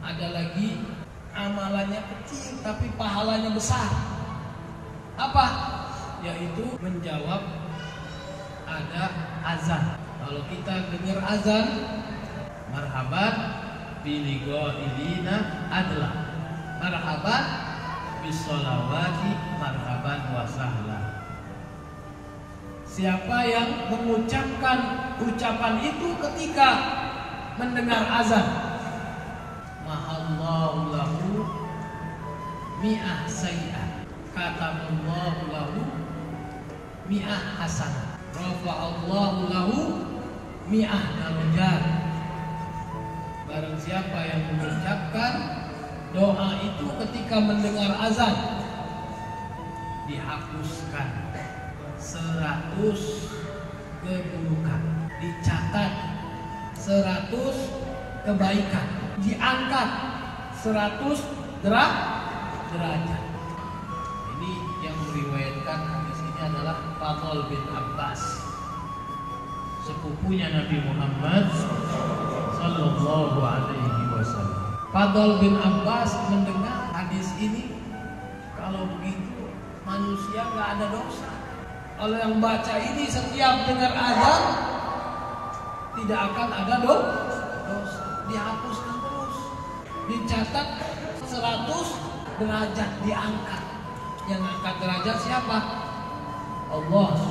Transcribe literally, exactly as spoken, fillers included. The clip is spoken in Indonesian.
Ada lagi amalannya kecil tapi pahalanya besar. Apa? Yaitu menjawab ada azan. Kalau kita dengar azan, marhaban bilighailina adla, marhaban bisolawati, marhaban wa sahlan. Siapa yang mengucapkan ucapan itu ketika mendengar azan, mahallahu lahu mi'ah sayyi'ah, katamullahu lahu mi'ah hasanah, rafa'allahu lahu mi'ah darajat. Barang siapa yang mengucapkan doa itu ketika mendengar azan, dihapuskan seratus keburukan, dicatat seratus kebaikan, diangkat seratus derajat. Ini yang meriwayatkan hadis ini adalah Fadl bin Abbas, sepupunya Nabi Muhammad sallallahu alaihi wasallam. Fadl bin Abbas mendengar hadis ini, kalau begitu manusia nggak ada dosa. Kalau yang baca ini setiap dengar azan tidak akan ada dosa, dihapuskan terus, dicatat seratus derajat, diangkat. Yang angkat derajat siapa? Allah